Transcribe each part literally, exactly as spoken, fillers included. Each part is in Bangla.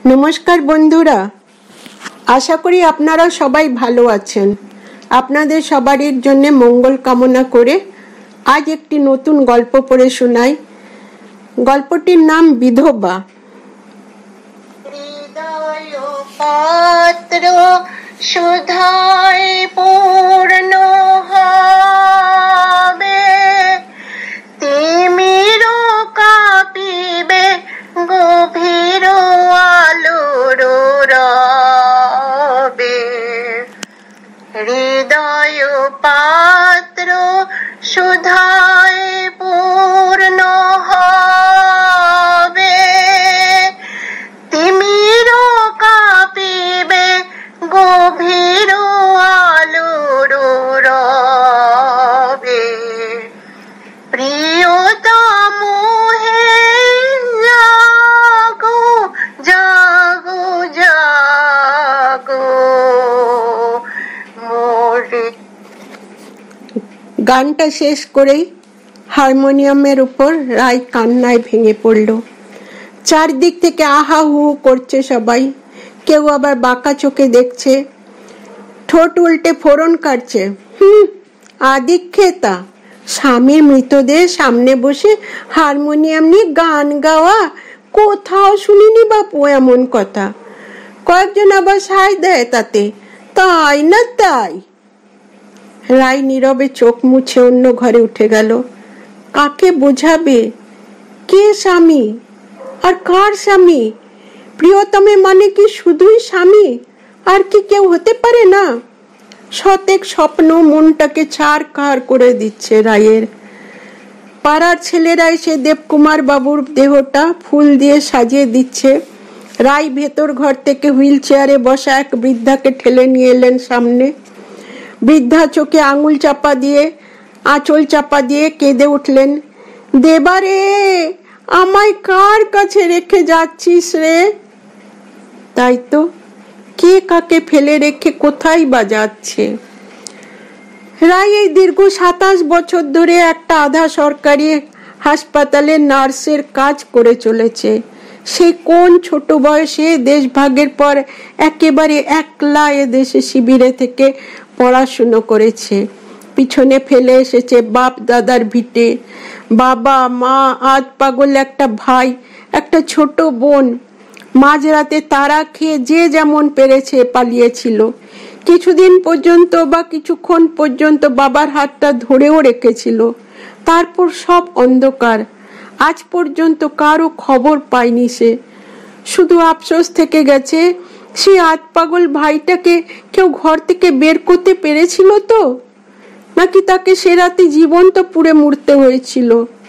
নমস্কার বন্ধুরা, আশা করি আপনারা সবাই ভালো আছেন। আপনাদের সবারই জন্য মঙ্গল কামনা করে আজ একটি নতুন গল্প পড়ে শোনাই। গল্পটির নাম বিধবা। হৃদয় পাত্র সুধায় পূর্ণ হবে, তিমির কাঁপিবে গভীর আলোর রবে। হৃদয় পাত্র সুধায় পূর্ণ হবে, তিমির কাঁপিবে গভীর আলোর রবে। প্রিয়তম হে জাগো জাগো জাগো মোরে। গানটা শেষ করেই হারমোনিয়ামের উপর রায় কান্নায় ভেঙে পড়ল। চারদিক থেকে আহা হু করছে সবাই, কেউ আবার বাঁকা চোখে দেখছে, ঠোঁট উল্টে ফোড়ন কাটছে। হুম, আদিক্ষেতা, স্বামীর মৃতদেহ সামনে বসে হারমোনিয়াম নিয়ে গান গাওয়া, কোথাও শুনিনি বাপু এমন কথা। কয়েকজন আবার সায় দেয় তাতে, তাই না তাই। রায় নীরবে চোখ মুছে অন্য ঘরে উঠে গেল। কাকে বোঝাবে? কে স্বামী? আর কার স্বামী? প্রিয়তমে মানে কি শুধুই স্বামী? আর কি কেউ হতে পারে না? শতেক স্বপ্ন মনটাকে ছাড়খাড় করে দিচ্ছে রায়ের। পাড়ার ছেলেরা এসে দেবকুমার বাবুর দেহটা ফুল দিয়ে সাজিয়ে দিচ্ছে। রায় ভেতর ঘর থেকে হুইল চেয়ারে বসা এক বৃদ্ধাকে ঠেলে নিয়ে এলেন সামনে। বৃদ্ধা চোখে আঙুল চাপা দিয়ে আঁচল চাপা দিয়ে কেঁদে উঠলেন, দেবারে, আমায় কার কাছে রেখে যাচ্ছিস রে? তাই তো, কে কাকে ফেলে রেখে কোথায় বা যাচ্ছে? রায় এই দীর্ঘ সাতাশ বছর ধরে একটা আধা সরকারি হাসপাতালে নার্সের কাজ করে চলেছে। সেই কোন ছোট বয়সে দেশভাগের পর একেবারে একলা এ দেশে শিবিরে থেকে পড়াশুনো করেছে। পিছনে ফেলে এসেছে বাপ দাদার ভিটে, বাবা মা, আধ পাগল একটা ভাই, একটা ছোট বোন। মাঝরাতে তারা খেয়ে যে যেমন পেরেছে পালিয়েছিল। কিছুদিন পর্যন্ত বা কিছুক্ষণ পর্যন্ত বাবার হাতটা ধরেও রেখেছিল। তারপর সব অন্ধকার। আজ পর্যন্ত কারো খবর পায়নি সে। শুধু আফসোস থেকে গেছে, সে আধ পাগল ভাইটাকে কেউ ঘর থেকে বের করতে পেরেছিল তো, নাকি তাকে সে রাতে জীবন্ত পুড়ে মরতে হয়েছিল।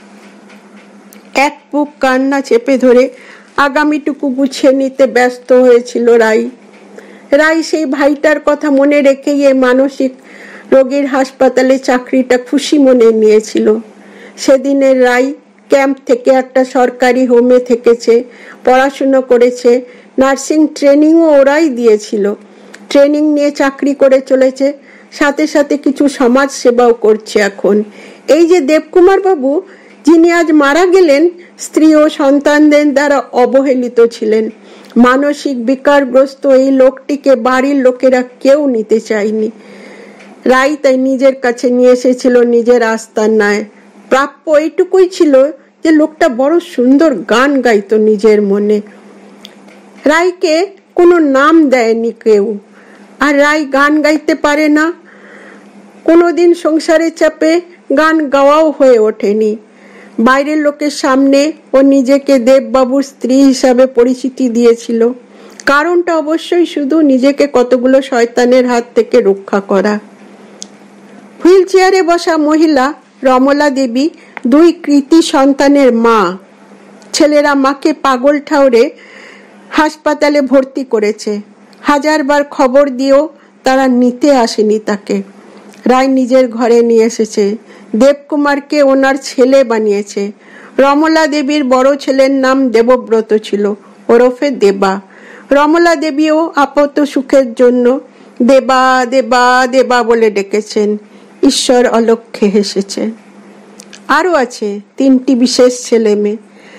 এক বুক কান্না চেপে ধরে আগামীটুকু গুছিয়ে নিতে ব্যস্ত হয়েছিল রায়। রায় সেই ভাইটার কথা মনে রেখেই এই মানসিক রোগীর হাসপাতালে চাকরিটা খুশি মনে নিয়েছিল। সেদিনের রায় ক্যাম্প থেকে একটা সরকারি হোমে থেকেছে, পড়াশুনো করেছে, নার্সিং ট্রেনিংও ওরাই দিয়েছিল। ট্রেনিং নিয়ে চাকরি করে চলেছে, সাথে সাথে কিছু সমাজ সেবাও করছে এখন। এই যে দেবকুমার বাবু, যিনি আজ মারা গেলেন, স্ত্রী ও সন্তানদের দ্বারা অবহেলিত ছিলেন। মানসিক বিকারগ্রস্ত এই লোকটিকে বাড়ির লোকেরা কেউ নিতে চায়নি। রায় তাই নিজের কাছে নিয়ে এসেছিল নিজের আস্তানায়। প্রাপ্য এইটুকুই ছিল যে লোকটা বড় সুন্দর গান গাইতো নিজের মনে। রায়কে কোনো নাম দেয়নি কেউ, আর রায় গান গাইতে পারে না। কোনোদিন সংসারের চাপে গান গাওয়াও হয়ে ওঠেনি। বাইরের লোকের সামনে ও নিজেকে দেববাবুর স্ত্রী হিসাবে পরিচিতি দিয়েছিল। কারণটা অবশ্যই শুধু নিজেকে কতগুলো শয়তানের হাত থেকে রক্ষা করা। হুইল চেয়ারে বসা মহিলা রমলা দেবী দুই কৃতি সন্তানের মা। ছেলেরা মাকে পাগল ঠাউরে হাসপাতালে ভর্তি করেছে। হাজারবার খবর দিয়েও তারা নিতে আসেনি তাকে। রায় নিজের ঘরে নিয়ে এসেছে। দেবকুমারকে ওনার ছেলে বানিয়েছে। রমলা দেবীর বড় ছেলের নাম দেবব্রত ছিল, ওরফে দেবা। রমলা দেবীও আপাত সুখের জন্য দেবা দেবা দেবা বলে ডেকেছেন। ঈশ্বর অলক্ষ্যে হেসেছে। আরো আছে তিনটি বিশেষ ছেলে মেয়ে।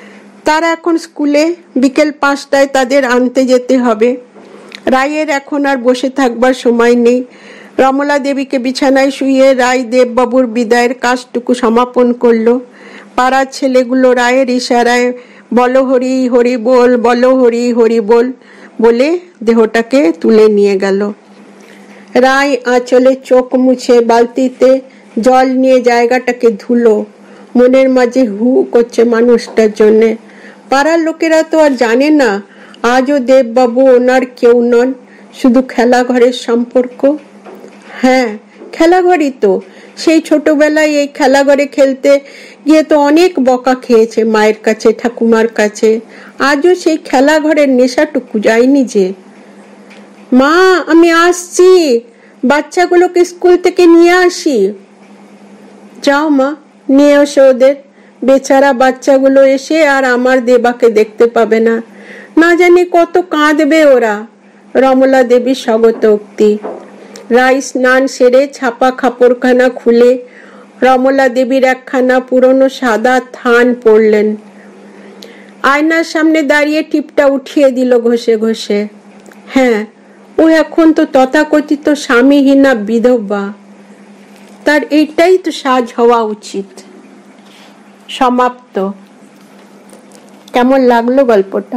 তারা এখন স্কুলে, বিকেল পাঁচটায় তাদের আনতে যেতে হবে। রায়ের এখন আর বসে থাকবার সময় নেই। রমলা দেবীকে বিছানায় শুয়ে রায় দেববাবুর বিদায়ের কাজটুকু সমাপন করলো। পাড়ার ছেলেগুলো রায়ের ইশারায় বলো হরি হরি বল, বলো হরি হরি বল বলে দেহটাকে তুলে নিয়ে গেল। রায় আঁচলে চোখ মুছে বালতিতে জল নিয়ে জায়গাটাকে ধুলো। মনের মাঝে হু করছে মানুষটার জন্যে। পাড়ার লোকেরা তো আর জানে না আজও দেববাবু ওনার কেউ নন, শুধু খেলাঘরের সম্পর্ক। হ্যাঁ, খেলাঘরই তো। সেই ছোটবেলায় এই খেলাঘরে খেলতে গিয়ে তো অনেক বকা খেয়েছে মায়ের কাছে, ঠাকুমার কাছে। আজও সেই খেলাঘরের নেশাটুকু যায়নি যে। মা, আমি আসছি, বাচ্চাগুলোকে স্কুল থেকে নিয়ে আসি। যাও মা, নিয়ে এসো ওদের। বেচারা বাচ্চাগুলো এসে আর আমার দেবাকে দেখতে পাবে না, না জানি কত কাঁদবে ওরা। রমলা দেবীর স্বাগত উক্তি। রায় স্নান সেরে ছাপা কাপড়খানা খুলে রমলা দেবীর একখানা পুরনো সাদা থান পরলেন। আয়নার সামনে দাঁড়িয়ে টিপটা উঠিয়ে দিল ঘষে ঘষে। হ্যাঁ, ও এখন তো তথাকথিত স্বামীহীনা বিধবা। তার এইটাই তো সাজ হওয়া উচিত। সমাপ্ত। কেমন লাগলো গল্পটা?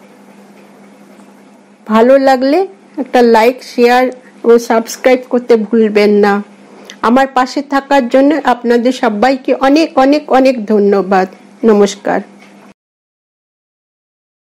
ভালো লাগলে একটা লাইক, শেয়ার ও সাবস্ক্রাইব করতে ভুলবেন না। আমার পাশে থাকার জন্য আপনাদের সবাইকে অনেক অনেক অনেক ধন্যবাদ। নমস্কার।